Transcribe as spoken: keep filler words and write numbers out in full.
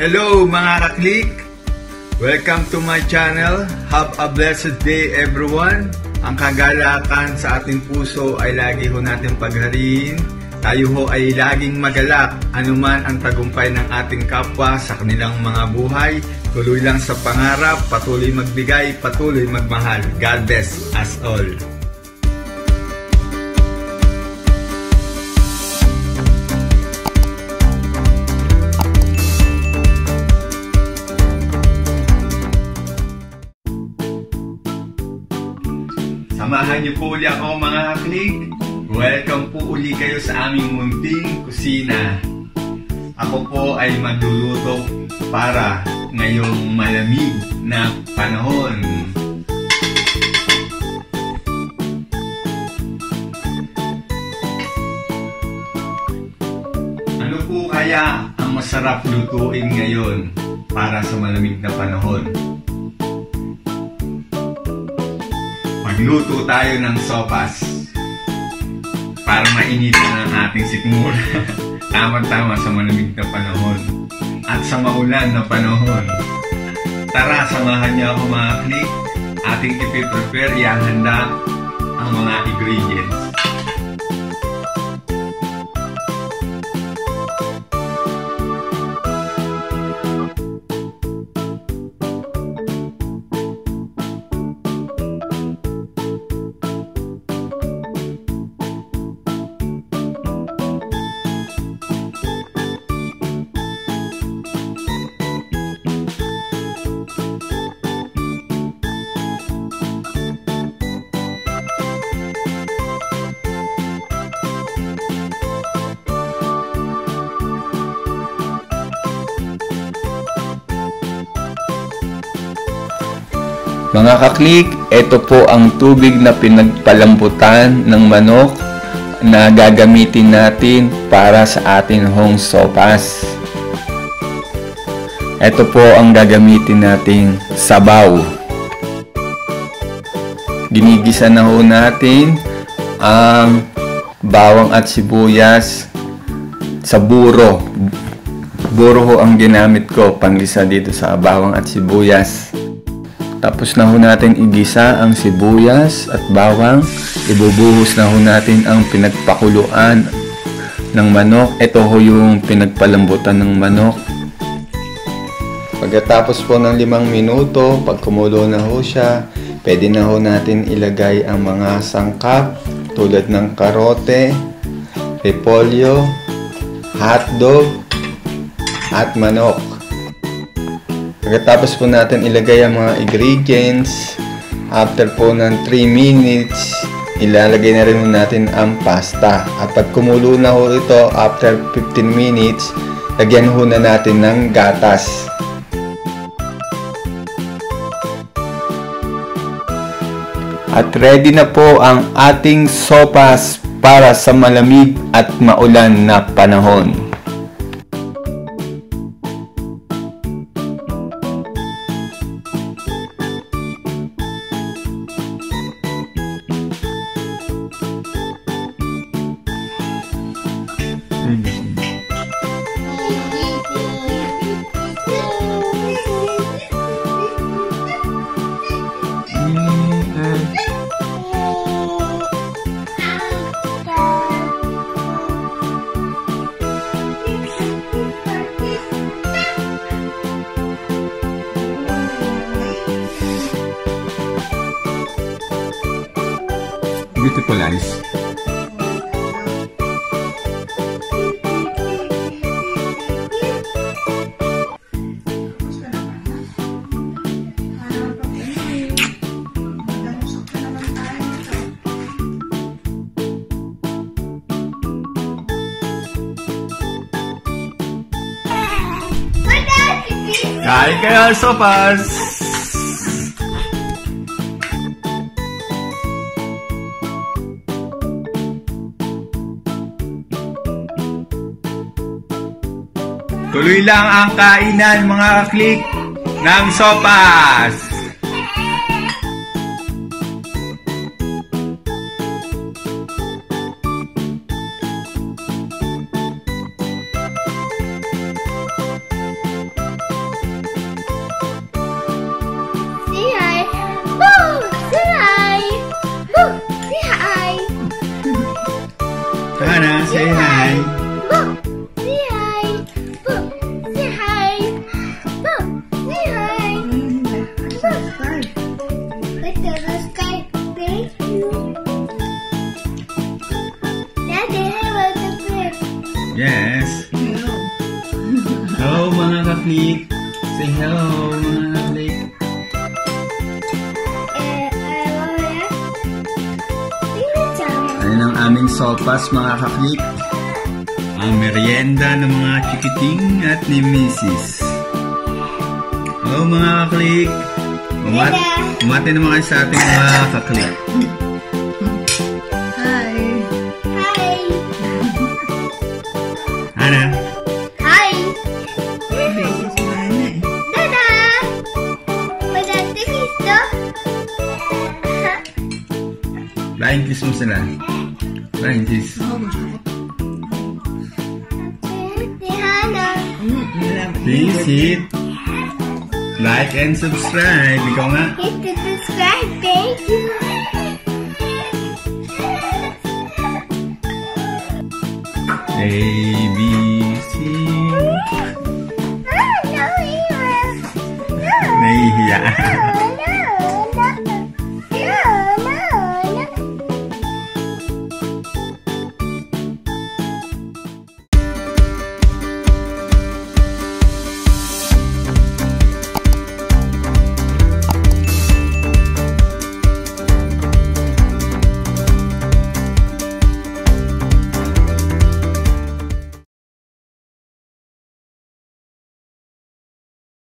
Hello mga kaklik! Welcome to my channel. Have a blessed day everyone. Ang kagalakan sa ating puso ay lagi ho natin paghariin. Tayo ho ay laging magalak anuman ang tagumpay ng ating kapwa sa kanilang mga buhay. Tuloy lang sa pangarap, patuloy magbigay, patuloy magmahal. God bless us all. Samahan niyo po uli ako mga kaklik. Welcome po uli kayo sa aming munting kusina. Ako po ay magluluto para ngayong malamig na panahon. Ano po kaya ang masarap lutuin ngayon para sa malamig na panahon? Magluto tayo ng sopas para mainitan ang ating sikmura. Tama-tama sa malamig na panahon at sa maulan na panahon. Tara, samahan niyo ako mga klik. Ating ipiprepare, ihahanda ang mga ingredients. Mga kaklik, ito po ang tubig na pinagpalambutan ng manok na gagamitin natin para sa ating hong sopas. Ito po ang gagamitin nating sabaw. Ginigisa na ho natin ang bawang at sibuyas sa buro. Buro ho ang ginamit ko panggisa dito sa bawang at sibuyas. Tapos na ho natin igisa ang sibuyas at bawang. Ibubuhos na ho natin ang pinagpakuluan ng manok. Ito ho yung pinagpalambutan ng manok. Pagkatapos po ng limang minuto, pag kumulo na ho siya, pwede na ho natin ilagay ang mga sangkap tulad ng karote, repolyo, hotdog, at manok. Pagkatapos po natin ilagay ang mga ingredients, after po ng three minutes, ilalagay na rin natin ang pasta. At pag kumulo na ho ito, after fifteen minutes, lagyan ho na natin ng gatas. At ready na po ang ating sopas para sa malamig at maulan na panahon. Beautiful eyes. Kain kayo sopas! Tuloy lang ang kainan mga kaklik ng sopas! say hi. Boom. Say hi. Boom. Say hi. Boom. Say hi. Look at the sky. Thank you. Daddy, hello to flip. Yes. Hello mga ka-click. Say hello mga ka-click. Eh, I want to. Ayan ang aming sopas mga ka-click. Ang merienda ng mga chikiting at ni Missus Hello mga ka-click. Umat umati naman kayo sa ating mga ka-click. Hi. Ana? Hi. Dada. Maganda kiss Flying kiss mo sila. Flying kiss. Si Hana. Please hit like and subscribe. Ikaw nga. Hit the subscribe. Thank you. A, B, C. Ah, no, Eva. No. Nahihiya.